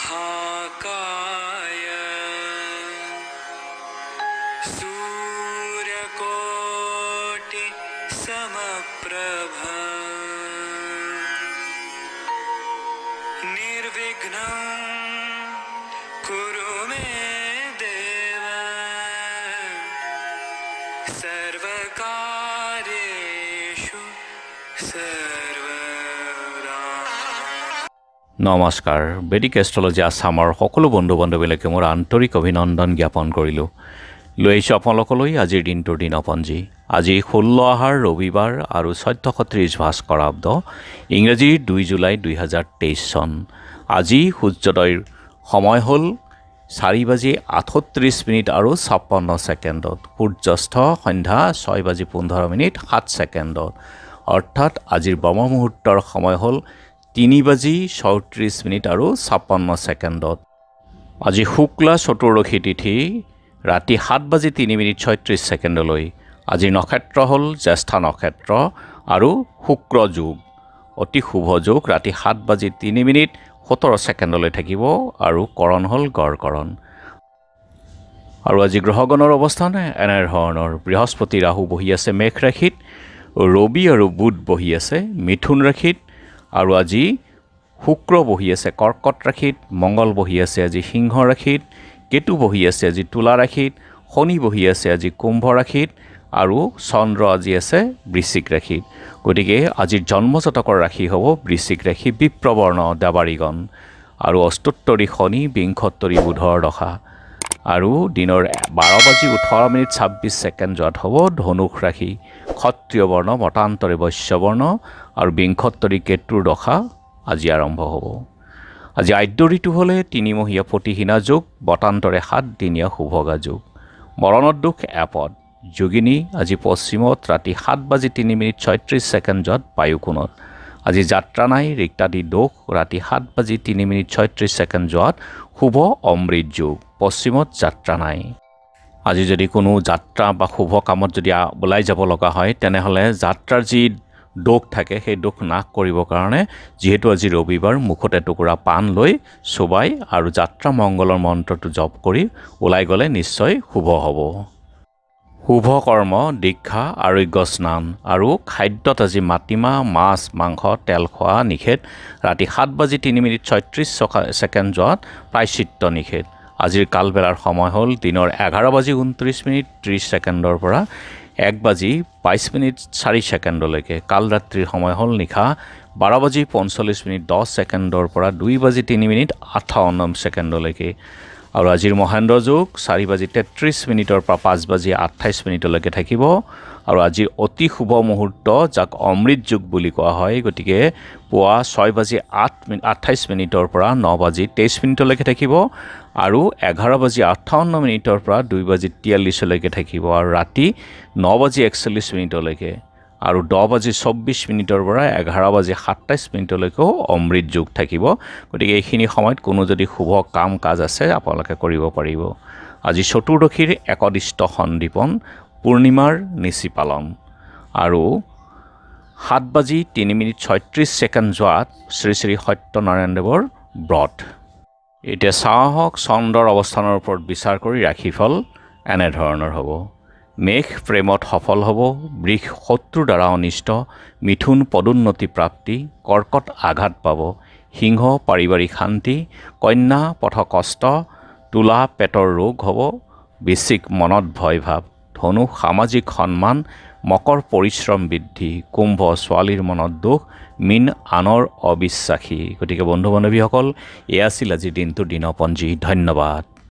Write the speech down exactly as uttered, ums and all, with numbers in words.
महाकाय सूर्यकोटि समप्रभ निर्विघ्नं कुरु मे देव सर्वकार्येषु सर्वदा। নমস্কাৰ বেদিক এষ্ট্ৰলজি আছামৰ সকলো বন্ধু বান্ধৱীলৈকে মোৰ আন্তৰিক অভিনন্দন জ্ঞাপন কৰিলোঁ। লৈ আহিছোঁ আপোনালোকলৈ আজিৰ দিনটোৰ দিনপঞ্জী। আজি ষোল্ল আহাৰ ৰবিবাৰ আৰু চৈধ্যশ ত্ৰিছ ভাস্কৰাব্দ ইংৰাজী দুই জুলাই দুই হাজাৰ তেইছ চন। আজি সূৰ্যোদয়ৰ সময় হ'ল চাৰি বাজি আঠত্ৰিছ মিনিট আৰু ছাপন্ন ছেকেণ্ডত, সূৰ্যাস্ত সন্ধ্যা ছয় বাজি পোন্ধৰ মিনিট সাত ছেকেণ্ডত, অৰ্থাৎ আজিৰ ব্ৰহ্ম মুহূৰ্তৰ সময় হ'ল তিনি বাজি চৌত্ৰিছ মিনিট আৰু ছাপন্ন ছেকেণ্ডত। আজি শুক্লা চতুৰ্দশী তিথি ৰাতি সাত বাজি তিনি মিনিট ছয়ত্ৰিছ ছেকেণ্ডলৈ। আজিৰ নক্ষত্ৰ হ'ল জ্যেষ্ঠা নক্ষত্ৰ আৰু শুক্ৰ যোগ, অতি শুভ যোগ ৰাতি সাত বাজি তিনি মিনিট সোতৰ ছেকেণ্ডলৈ থাকিব আৰু কৰণ হ'ল গড়কৰণ। আৰু আজি গ্ৰহগণৰ অৱস্থান এনেধৰণৰ: বৃহস্পতি ৰাহু বহি আছে মেঘ ৰাশিত, ৰবি আৰু বুধ বহি আছে মিথুন ৰাশিত, আৰু আজি শুক্ৰ বহি আছে কৰ্কট ৰাশিত, মংগল বহি আছে আজি সিংহ ৰাশিত, কেতু বহি আছে আজি তুলা ৰাশিত, শনি বহি আছে আজি কুম্ভ ৰাশিত, আৰু চন্দ্ৰ আজি আছে বৃশ্চিক ৰাশিত। গতিকে আজিৰ জন্মজাতকৰ ৰাশি হ'ব বৃশ্চিক ৰাশি, বিপ্ৰবৰ্ণ দেৱাৰীগণ, আৰু অষ্টোত্তৰী শনি বিংশোত্তৰী বুধৰ দশা। আৰু দিনৰ বাৰ বাজি ওঠৰ মিনিট ছাব্বিছ ছেকেণ্ড যোৱাত হ'ব ধনুষ ৰাশি, ক্ষত্ৰিয় বৰ্ণ মতান্তৰে বৈশ্যবৰ্ণ, আৰু বিংশোত্তৰী কেতুৰ দশা আজি আৰম্ভ হ'ব। আজি আদ্য ঋতু হ'লে তিনিমহীয়া প্ৰতিহীনা যোগ, বতান্তৰে সাতদিনীয়া শুভগা যোগ। মৰণত দুখ এপদ, যোগিনী আজি পশ্চিমত ৰাতি সাত বাজি তিনি মিনিট ছয়ত্ৰিছ ছেকেণ্ড যোৱাত বায়ুকোণত। আজি যাত্ৰা নাই, ৰিক্তাদি দোষ ৰাতি সাত বাজি তিনি মিনিট ছয়ত্ৰিছ ছেকেণ্ড যোৱাত শুভ অমৃত যোগ, পশ্চিমত যাত্ৰা নাই। আজি যদি কোনো যাত্ৰা বা শুভ কামত যদি ওলাই যাব লগা হয় তেনেহ'লে যাত্ৰাৰ যি দোষ থাকে সেই দোষ নাশ কৰিবৰ কাৰণে যিহেতু আজি ৰবিবাৰ, মুখত এটুকুৰা পাণ লৈ চোবাই আৰু যাত্ৰা মংগলৰ মন্ত্ৰটো জপ কৰি ওলাই গ'লে নিশ্চয় শুভ হ'ব। শুভ কৰ্ম দীক্ষা আৰোগ্য স্নান, আৰু খাদ্যত আজি মাটিমাহ মাছ মাংস তেল খোৱা নিষেধ, ৰাতি সাত বাজি তিনি মিনিট ছয়ত্ৰিছ ছেকেণ্ড যোৱাত প্ৰায়শ্চিত্ত নিষেধ। আজিৰ কালবেলাৰ সময় হ'ল দিনৰ এঘাৰ বাজি ঊনত্ৰিছ মিনিট ত্ৰিছ ছেকেণ্ডৰ পৰা এক বাজি বাইছ মিনিট চাৰি ছেকেণ্ডলৈকে। কাল ৰাত্ৰিৰ সময় হ'ল নিশা বাৰ বাজি পঞ্চল্লিছ মিনিট দহ ছেকেণ্ডৰ পৰা দুই বাজি তিনি মিনিট আঠাৱন্ন ছেকেণ্ডলৈকে। আৰু আজিৰ মহেন্দ্ৰ যোগ চাৰি বাজি তেত্ৰিছ মিনিটৰ পৰা পাঁচ বাজি আঠাইছ মিনিটলৈকে থাকিব। আৰু আজিৰ অতি শুভ মুহূৰ্ত যাক অমৃত যোগ বুলি কোৱা হয়, গতিকে পুৱা ছয় বাজি আঠ মিনিট আঠাইছ মিনিটৰ পৰা ন বাজি তেইছ মিনিটলৈকে থাকিব, আৰু এঘাৰ বাজি আঠাৱন্ন মিনিটৰ পৰা দুই বাজি তিয়াল্লিছলৈকে থাকিব, আৰু ৰাতি ন বাজি একচল্লিছ মিনিটলৈকে, আৰু দহ বাজি চৌব্বিছ মিনিটৰ পৰা এঘাৰ বাজি সাতাইছ মিনিটলৈকেও অমৃত যোগ থাকিব। গতিকে এইখিনি সময়ত কোনো যদি শুভ কাম কাজ আছে আপোনালোকে কৰিব পাৰিব। আজি চতুৰ্দশীৰ একদিষ্ট সন্দীপন, পূৰ্ণিমাৰ নিচি পালন, আৰু সাত বাজি তিনি মিনিট ছয়ত্ৰিছ ছেকেণ্ড যোৱাত শ্ৰী শ্ৰী সত্যনাৰায়ণ দেৱৰ ব্ৰত। এতিয়া চাওঁ আহক চন্দ্ৰৰ অৱস্থানৰ ওপৰত বিচাৰ কৰি ৰাশিফল এনেধৰণৰ হ'ব: মেঘ প্ৰেমত সফল হ'ব, বৃষ শত্ৰুৰ দ্বাৰা অনিষ্ট, মিথুন পদোন্নতি প্ৰাপ্তি, কৰ্কট আঘাত পাব, সিংহ পাৰিবাৰিক শান্তি, কন্যা পথ কষ্ট, তুলা পেটৰ ৰোগ হ'ব, বৃশ্চিক মনত ভয় ভাৱ, ধনু সামাজিক সন্মান, মকৰ পৰিশ্ৰম বৃদ্ধি, কুম্ভ ছোৱালীৰ মনত দুখ, মীন আনৰ অবিশ্বাসী। গতিকে বন্ধু বান্ধৱীসকল, এয়া আছিল আজিৰ দিনটোৰ দিনপঞ্জী। ধন্যবাদ।